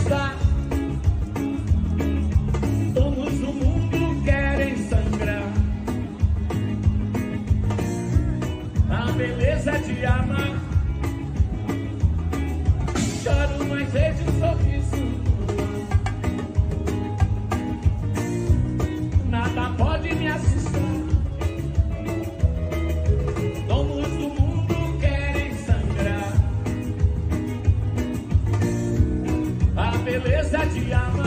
assustar. Donos do mundo querem sangrar. A beleza de amar. Choro, mas vejo um sorriso. Nada pode me assustar. Donos do mundo querem sangrar. A beleza de amar.